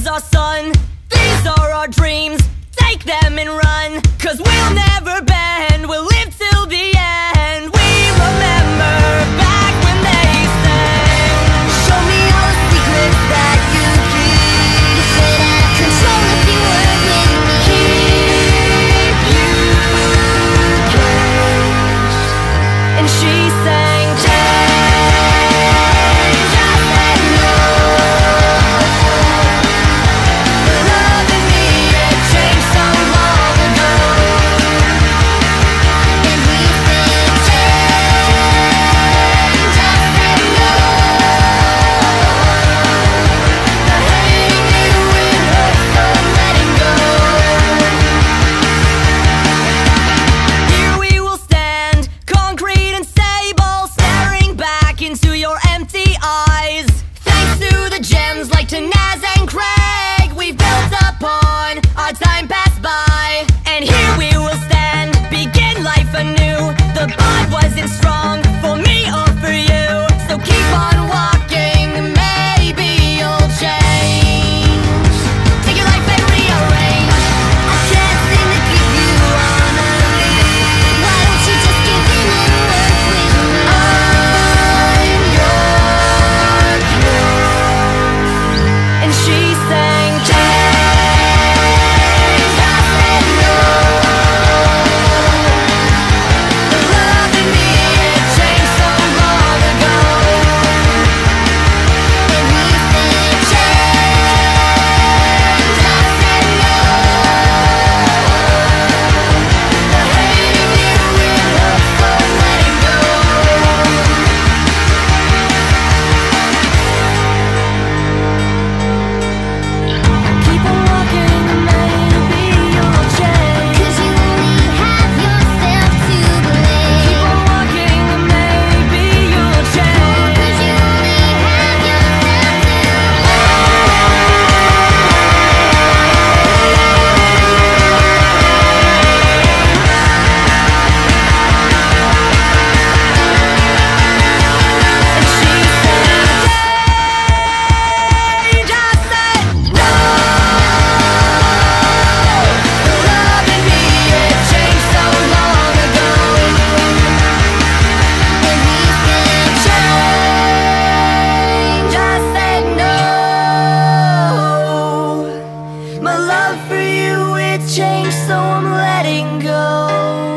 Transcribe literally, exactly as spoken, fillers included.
is our sun, these are our dreams. Take them and run, cause we'll never bend. We'll live till the end. We remember back when they sang, show me all the secrets that you keep. You said I'd control if you were with me. Keep you caged. And she sang, change, I said no. The love in me had changed so long ago. And we said, change, I said no. The hating you, it hurts, so letting go. Here we will stand, concrete and stable, staring back into your empty eyes. Thanks to the gems like Tanaz and Craig, we've built upon our time passed by. And here we will stand, begin life anew. The bond wasn't strong for me or for you, so keep on walking, maybe you'll change. Take your life and rearrange. I can't seem to keep you on a leash. Why don't you just give in and work with me? I'm your cure. And she sang, change, I said no. The love in me had changed so long ago. And we said, change, I said no. The hating you, it hurts, so letting go. Keep on walking, maybe you'll change. Cause you only have yourself to blame. Keep on walking, maybe you'll change. Cause you only have yourself to And she said, change, I said no. The love in me had changed so long ago. And we said, change, I said no. My love for you, it changed, so I'm letting go.